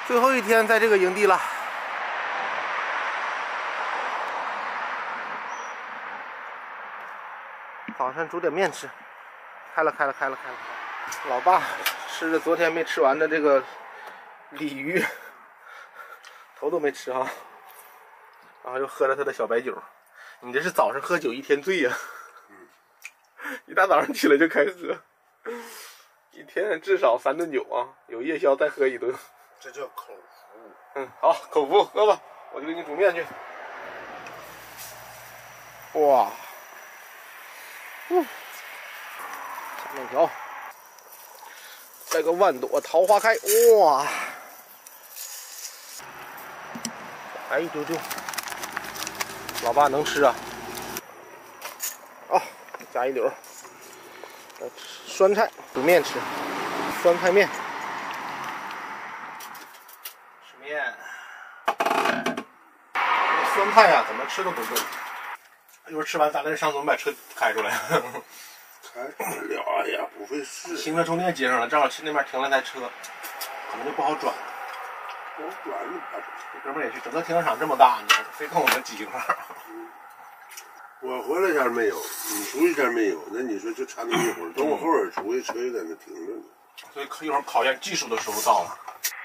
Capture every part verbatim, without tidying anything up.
最后一天在这个营地了。早上煮点面吃。开了，开了，开了，开了。老爸吃着昨天没吃完的这个鲤鱼，头都没吃哈。然后又喝了他的小白酒。你这是早上喝酒一天醉呀、啊？一大早上起来就开喝，一天至少三顿酒啊，有夜宵再喝一顿。 这叫口福。 嗯，好，口福，喝吧，我就给你煮面去。哇，嗯，下面条，再个万朵桃花开，哇，还一丢丢，老爸能吃啊。啊，加一绺，酸菜煮面吃，酸菜面。吃面，酸菜呀、啊，怎么吃都不够。一会儿吃完，咱俩上总把车开出来。 开出来了，哎呀，不费事。 行车充电接上了，正好去那边停了台车，可能就不好转。 我转了吧。 这哥们也去，整个停车场这么大，你非跟我们挤一块儿。 我回来前没有，你出去前没有，那你说就差那么一会儿，等我后边出去，车就在那停着呢。 所以一会儿考验技术的时候到了。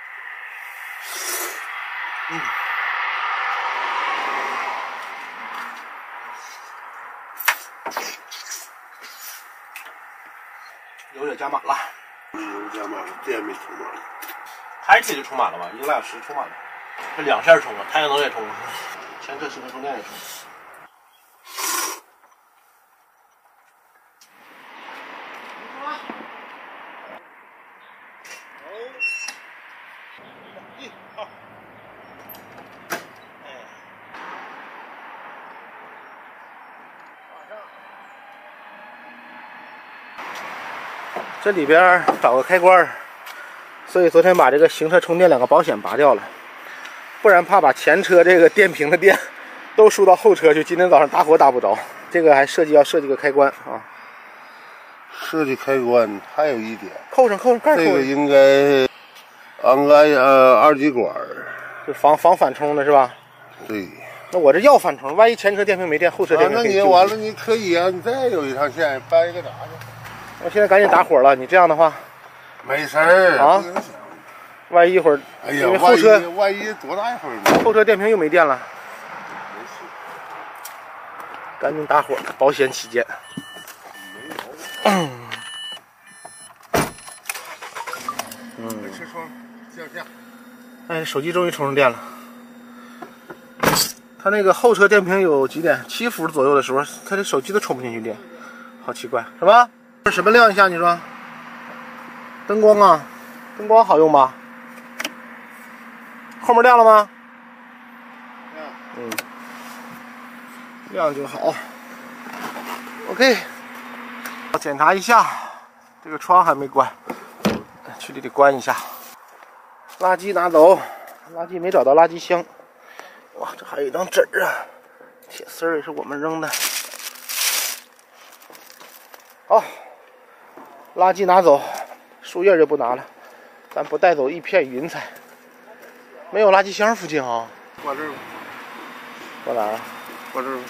嗯。油也加满了。 油加满了，电没充满。 开起就充满了吧？一个来小时充满了。这两线充啊，太阳能也充，前车行车充电也充。这里边找个开关，所以昨天把这个行车充电两个保险拔掉了，不然怕把前车这个电瓶的电都输到后车去，今天早上打火打不着。这个还设计要设计个开关啊， 设计开关还有一点， 扣上扣上盖扣上。 这个应该安个呃二极管， 就防防反冲的是吧？ 对。 那我这要反冲，万一前车电瓶没电，后车电瓶可以、 啊、那你完了，你可以啊，你再有一条线掰一个闸去。 我现在赶紧打火了，你这样的话， 没事儿啊。 万一一会儿， 哎呀， 因为后车万一万一多大一会儿呢？ 后车电瓶又没电了，赶紧打火，保险起见。嗯。嗯。 车窗降下。 哎，手机终于充上电了。它那个后车电瓶有几点？七伏左右的时候，它这手机都充不进去电，好奇怪，是吧？这什么亮一下？你说？灯光啊，灯光好用吧？后面亮了吗？ 亮。 嗯，亮就好。OK， 我检查一下，这个窗还没关，去里得关一下。垃圾拿走，垃圾没找到垃圾箱。哇，这还有一张纸啊，铁丝儿也是我们扔的。好，垃圾拿走，树叶就不拿了，咱不带走一片云彩。没有垃圾箱附近啊？ 挂这儿。 挂哪儿啊？ 挂这儿。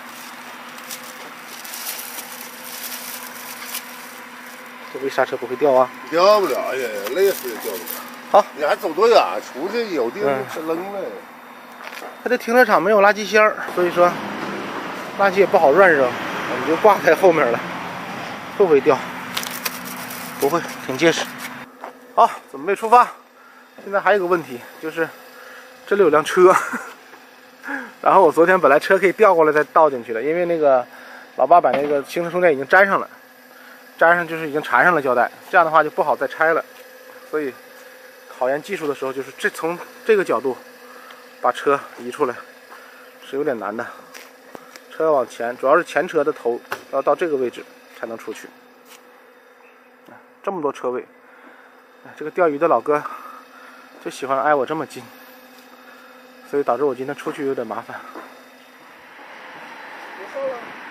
这回刹车不会掉啊？ 掉不了，哎呀，累死也掉不了。 好， 你还走多远？出去有地方就扔了。 它这停车场没有垃圾箱，所以说垃圾也不好乱扔，我们就挂在后面了，会不会掉？不会，挺结实。好，准备出发。现在还有个问题，就是这里有辆车，然后我昨天本来车可以调过来再倒进去的，因为那个老爸把那个行车充电已经粘上了，粘上就是已经缠上了胶带，这样的话就不好再拆了，所以考验技术的时候，就是这从这个角度把车移出来是有点难的，车要往前，主要是前车的头要到这个位置才能出去。这么多车位，这个钓鱼的老哥就喜欢挨我这么近，所以导致我今天出去有点麻烦。别瘦了。